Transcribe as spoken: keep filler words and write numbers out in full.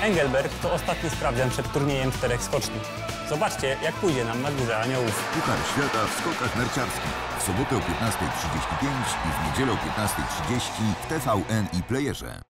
Engelberg to ostatni sprawdzian przed turniejem czterech skoczni. Zobaczcie, jak pójdzie nam na Górze Aniołów. Puchar Świata w skokach narciarskich. W sobotę o piętnastej trzydzieści pięć i w niedzielę o piętnastej trzydzieści w T V N i Playerze.